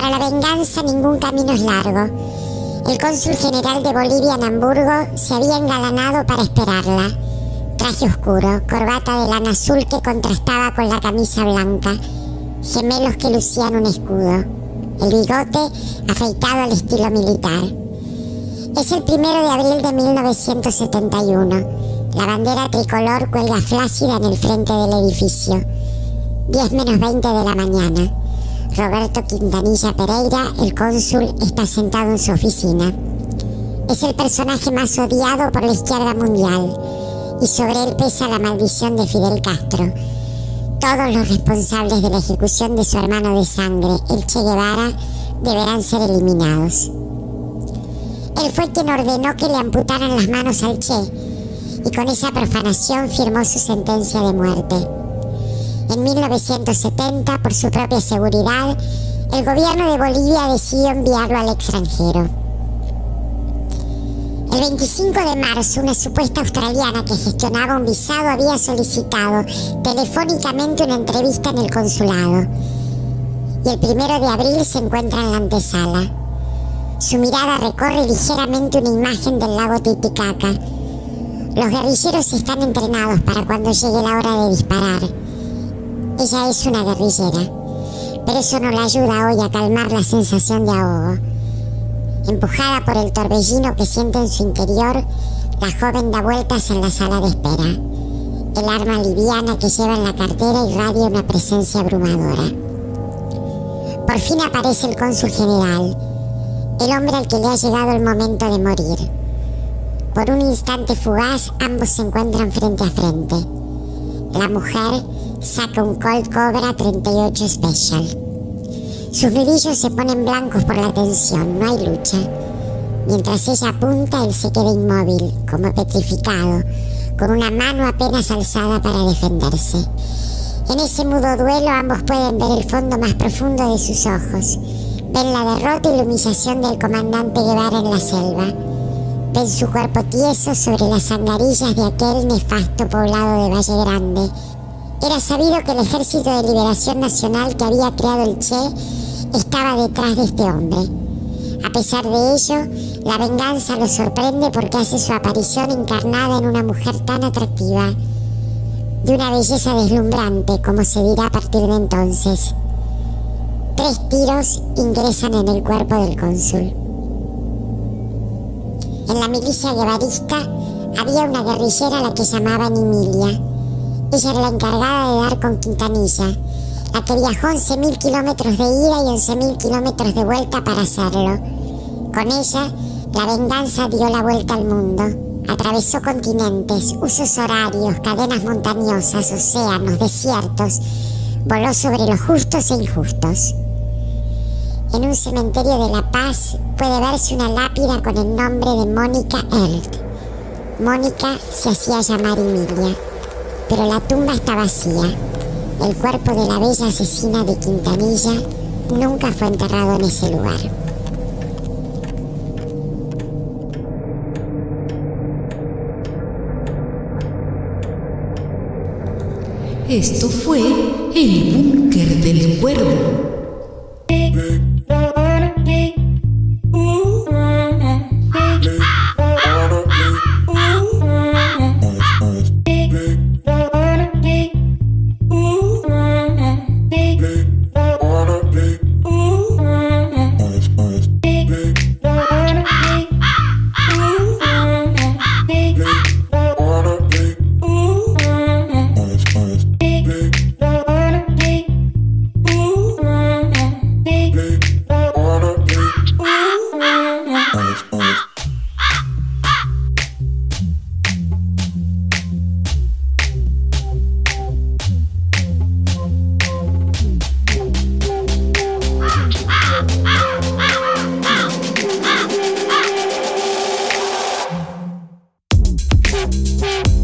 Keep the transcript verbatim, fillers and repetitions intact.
Para la venganza ningún camino es largo. El cónsul general de Bolivia en Hamburgo se había engalanado para esperarla. Traje oscuro, corbata de lana azul que contrastaba con la camisa blanca, gemelos que lucían un escudo, el bigote afeitado al estilo militar. Es el primero de abril de mil novecientos setenta y uno. La bandera tricolor cuelga flácida en el frente del edificio. diez menos veinte de la mañana. Roberto Quintanilla Pereira, el cónsul, está sentado en su oficina. Es el personaje más odiado por la izquierda mundial y sobre él pesa la maldición de Fidel Castro. Todos los responsables de la ejecución de su hermano de sangre, el Che Guevara, deberán ser eliminados. Él fue quien ordenó que le amputaran las manos al Che y con esa profanación firmó su sentencia de muerte. En mil novecientos setenta, por su propia seguridad, el gobierno de Bolivia decidió enviarlo al extranjero. El veinticinco de marzo, una supuesta australiana que gestionaba un visado había solicitado telefónicamente una entrevista en el consulado. Y el primero de abril se encuentra en la antesala. Su mirada recorre ligeramente una imagen del lago Titicaca. Los guerrilleros están entrenados para cuando llegue la hora de disparar. Ella es una guerrillera, pero eso no la ayuda hoy a calmar la sensación de ahogo. Empujada por el torbellino que siente en su interior, la joven da vueltas en la sala de espera. El arma liviana que lleva en la cartera irradia una presencia abrumadora. Por fin aparece el cónsul general, el hombre al que le ha llegado el momento de morir. Por un instante fugaz, ambos se encuentran frente a frente. La mujer saca un Colt Cobra treinta y ocho Special. Sus nudillos se ponen blancos por la tensión, no hay lucha. Mientras ella apunta, él se queda inmóvil, como petrificado, con una mano apenas alzada para defenderse. En ese mudo duelo ambos pueden ver el fondo más profundo de sus ojos. Ven la derrota y la humillación del comandante Guevara en la selva. Ven su cuerpo tieso sobre las angarillas de aquel nefasto poblado de Valle Grande. Era sabido que el Ejército de Liberación Nacional que había creado el Che estaba detrás de este hombre. A pesar de ello, la venganza lo sorprende porque hace su aparición encarnada en una mujer tan atractiva, de una belleza deslumbrante, como se dirá a partir de entonces. Tres tiros ingresan en el cuerpo del cónsul. En la milicia guevarista había una guerrillera a la que llamaban Emilia. Ella era la encargada de dar con Quintanilla, la que viajó once mil kilómetros de ida y once mil kilómetros de vuelta para hacerlo. Con ella, la venganza dio la vuelta al mundo. Atravesó continentes, usos horarios, cadenas montañosas, océanos, desiertos. Voló sobre los justos e injustos. En un cementerio de La Paz puede verse una lápida con el nombre de Mónica Elt. Mónica se hacía llamar Emilia, pero la tumba está vacía. El cuerpo de la bella asesina de Quintanilla nunca fue enterrado en ese lugar. Esto fue El Búnker del Cuervo. We'll be right back.